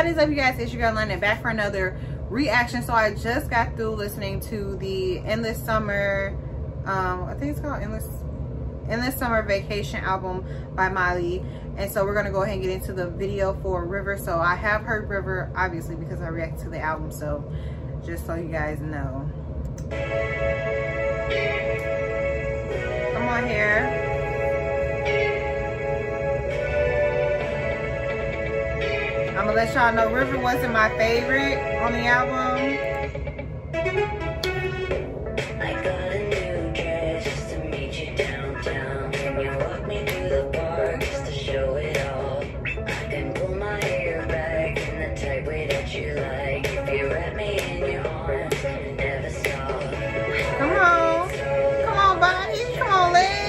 What is up, you guys? It's your girl London, back for another reaction. So I just got through listening to the Endless Summer, I think it's called Endless Summer Vacation album by Miley. And so we're gonna go ahead and get into the video for River. So I have heard River, obviously, because I reacted to the album. So just so you guys know. Come on here. I'm gonna let y'all know River wasn't my favorite on the album. I got a new dress just to meet you downtown. Can you walk me to the bar just to show it all? I can pull my hair back in the tight way that you like. If you wrap me in your arms and never stop. Come on. Come on, body. Come on, legs.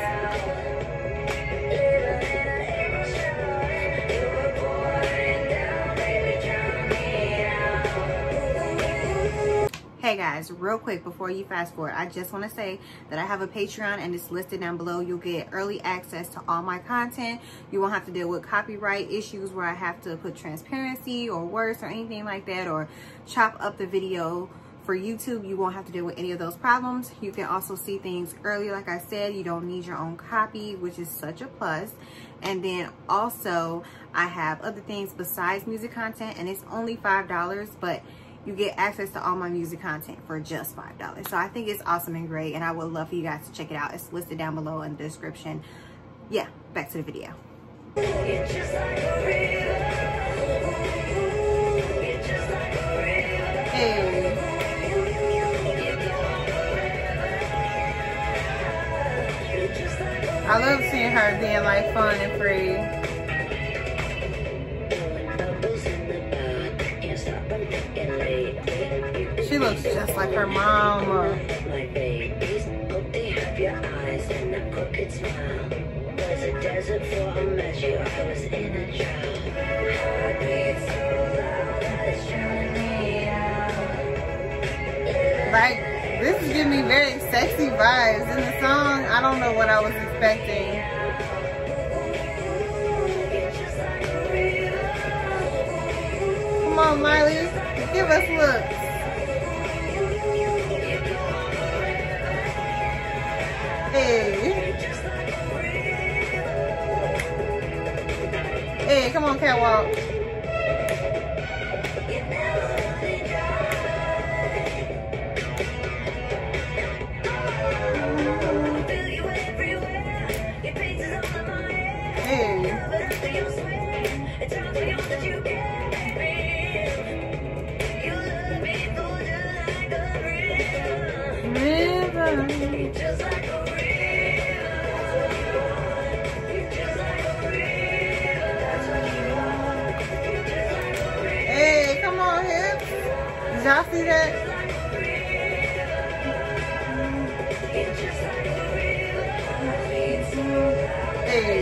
Hey guys, real quick before you fast forward, I just want to say that I have a Patreon and it's listed down below. You'll get early access to all my content. You won't have to deal with copyright issues where I have to put transparency or words or anything like that, or chop up the video for YouTube. You won't have to deal with any of those problems. You can also see things early. Like I said, you don't need your own copy, which is such a plus. And then also I have other things besides music content, and it's only $5, but you get access to all my music content for just $5. So I think it's awesome and great, and I would love for you guys to check it out. It's listed down below in the description. Yeah, back to the video. Hey. I love seeing her being like fun and free. She looks just like her mom. My babies, hope they have your eyes and a crooked smile. Was a desert for a measure, I was in a drought. Heartbeat so loud that it's drowning me out. Like, this is giving me very sexy vibes. In the song, I don't know what I was expecting. Come on, Miley, give us looks. Hey. Hey, come on, catwalk. Hey. Hey, come on, hips. Did y'all see that? Hey.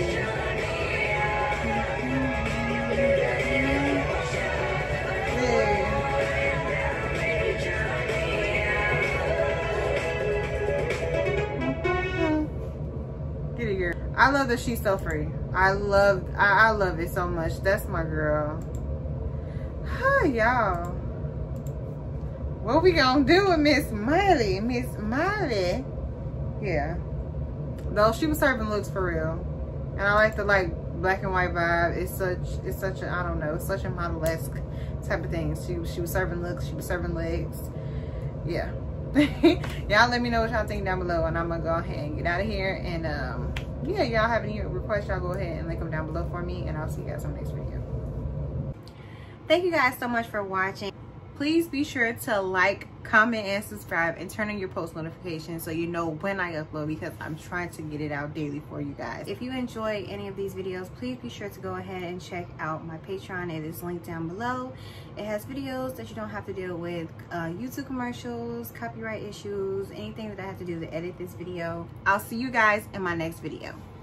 Get it, girl. I love that she's so free. I love it so much. That's my girl. Hi, y'all. What we gonna do with Miss Miley? Miss Miley. Yeah. Though she was serving looks for real. And I like the black and white vibe. It's such a, I don't know, it's such a model-esque type of thing. She was serving looks, she was serving legs. Yeah. Y'all let me know what y'all think down below, and I'm gonna go ahead and get out of here. And yeah, y'all have any requests, y'all go ahead and link them down below for me, and I'll see you guys on the next video. Thank you guys so much for watching. Please be sure to like, comment, and subscribe, and turn on your post notifications so you know when I upload, because I'm trying to get it out daily for you guys. If you enjoy any of these videos, please be sure to go ahead and check out my Patreon. It is linked down below. It has videos that you don't have to deal with YouTube commercials, copyright issues, anything that I have to do to edit this video. I'll see you guys in my next video.